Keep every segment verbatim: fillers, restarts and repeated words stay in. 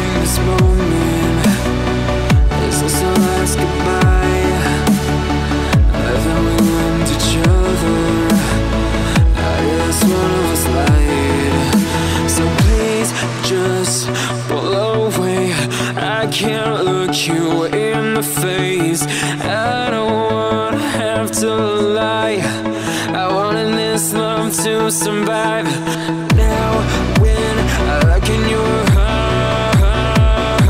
savoring this moment. Is this our last goodbye? Haven't we learned each other? I guess one of us lied. So please just pull away. I can't look you in the face. I don't wanna have to lie. I wanted this love to survive. Now when I look in your eyes,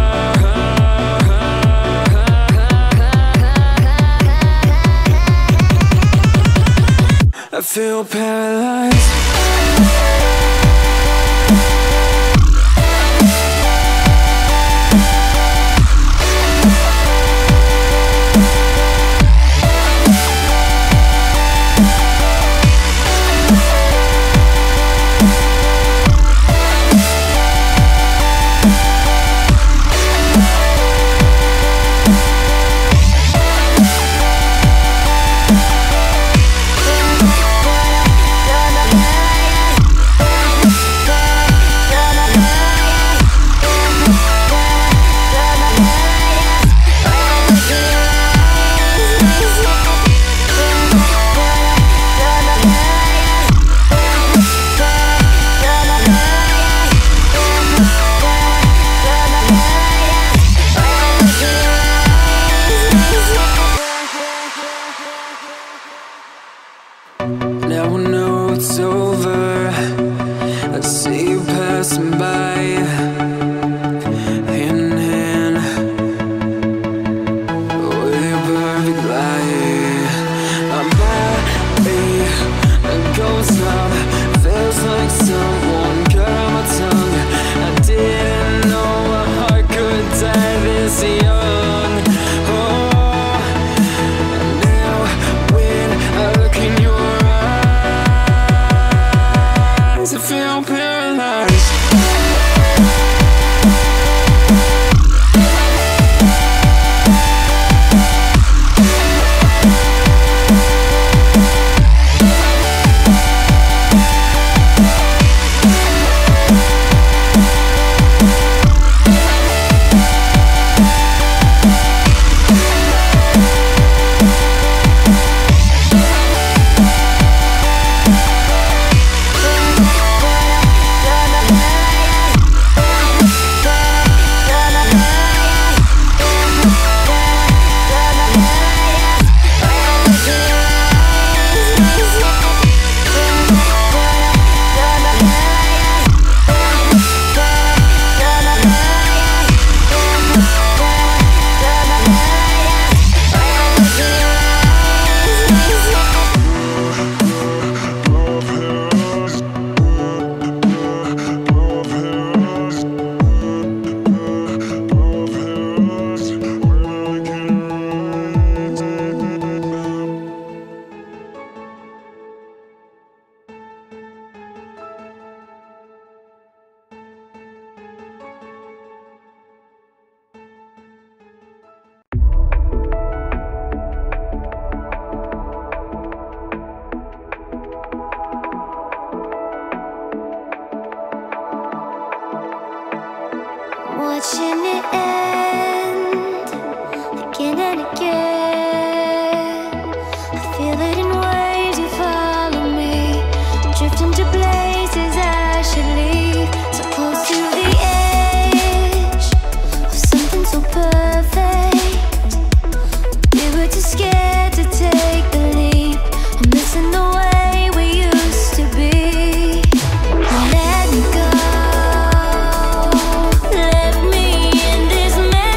I feel paralyzed. Now I know it's over. I see you passing by, hand in hand, with your perfect light. My body goes numb, feels like someone cut out my tongue. I didn't know a heart could die this young. Oh, now when I look in your eyes, I feel paralyzed. Watching it end again and again. I feel it in waves, you follow me, drifting to places I should leave. So close to the edge of something so perfect. We were too scared to take the leap. I'm missing the way we used to be. Let me go. Let me in this mess.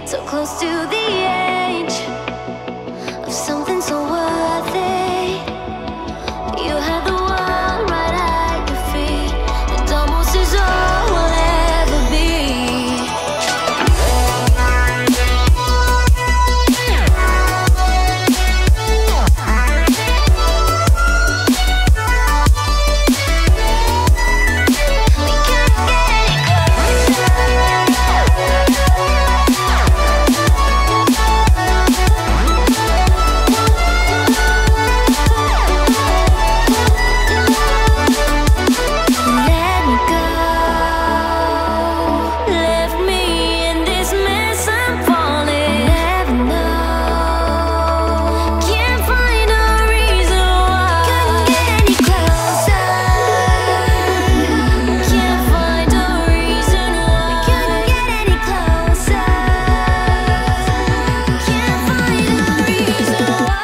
so close to the edge of something so worthy. You had the world right at your feet, and almost is all we'll ever be. We can't get any Let me go, left me in this mess I'm falling. Never know, can't find a reason why. Couldn't get any closer, can't find a reason why. Couldn't get any closer, can't find a reason why.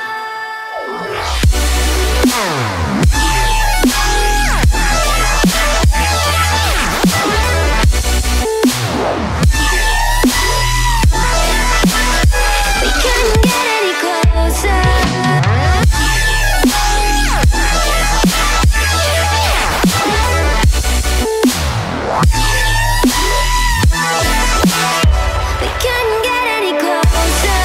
We couldn't get any closer. We couldn't get any closer.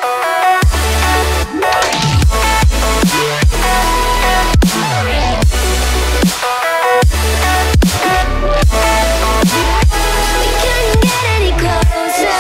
We couldn't get any closer.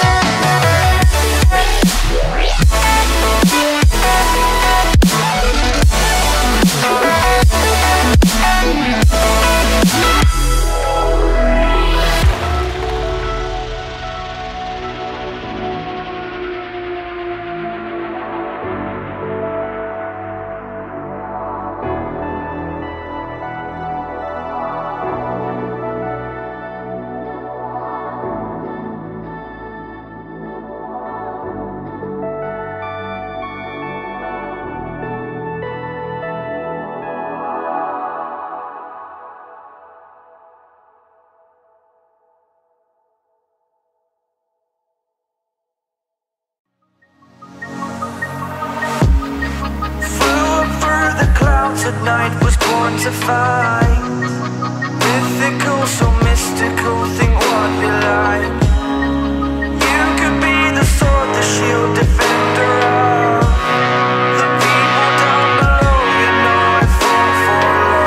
Flew up through the clouds at night, was born to fight. Mythical, so mystical, think what you like. You could be the sword, the shield, defender of the people down below. You know I fall for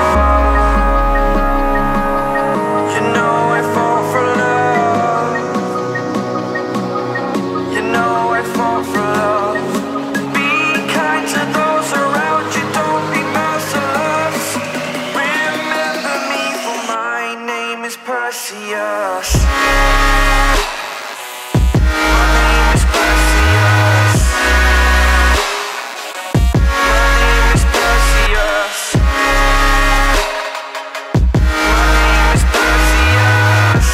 love. You know I fall for love. You know I fall for love. Be kind to those around you, don't be merciless. Remember me, for my name is Perseus. My name is Perseus. My name is Perseus. My name is Perseus.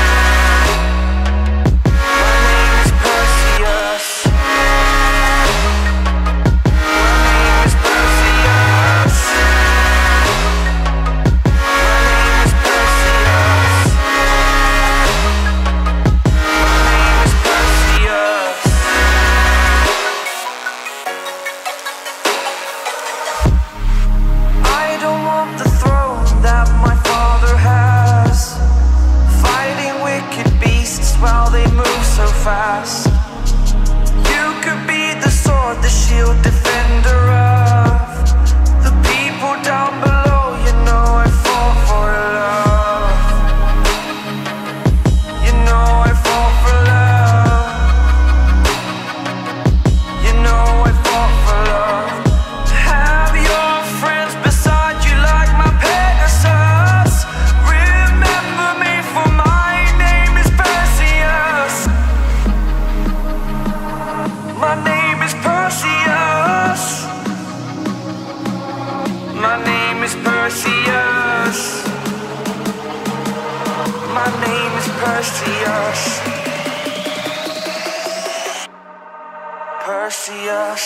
My name is Perseus. I don't want the throne that my father has, fighting wicked beasts while they move so fast. You could be the sword, the shield, defender of the people down below. You know I fall for love. You know I fall for love. You know I fall for love. Have your friends beside you like my Pegasus. Remember me, for my name is Perseus. My name is Perseus. My name is Perseus. My name is Perseus. Perseus.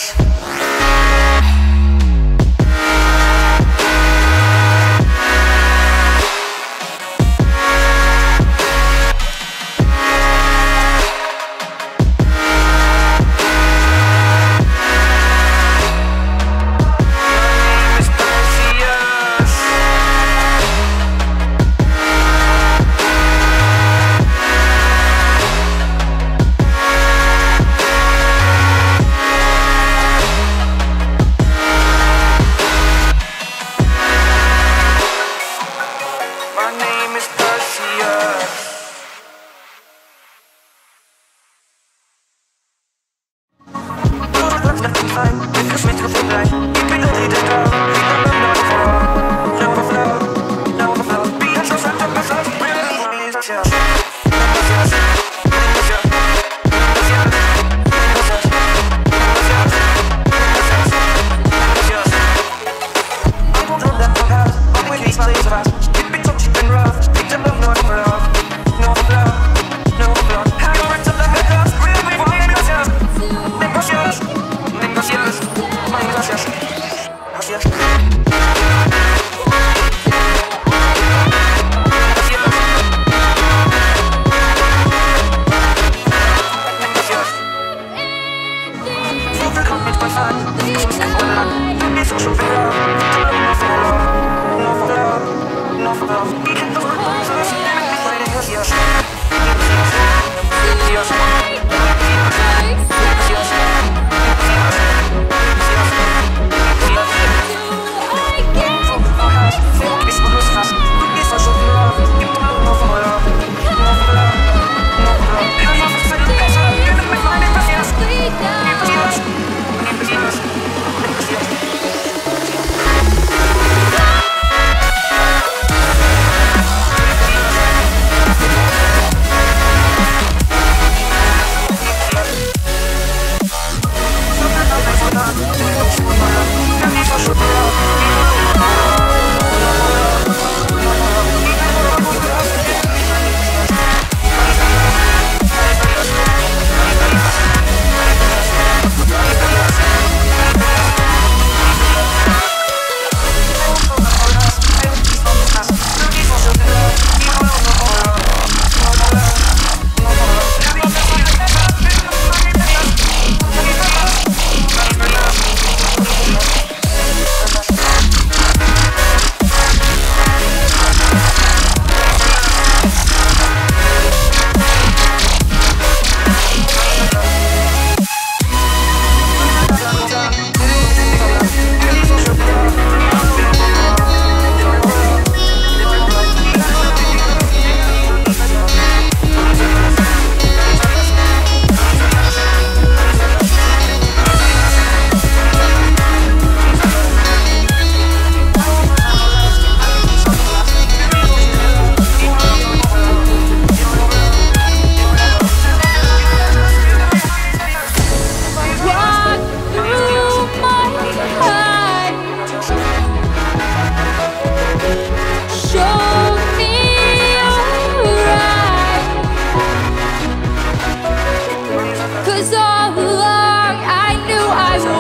'Cause all along I knew I would.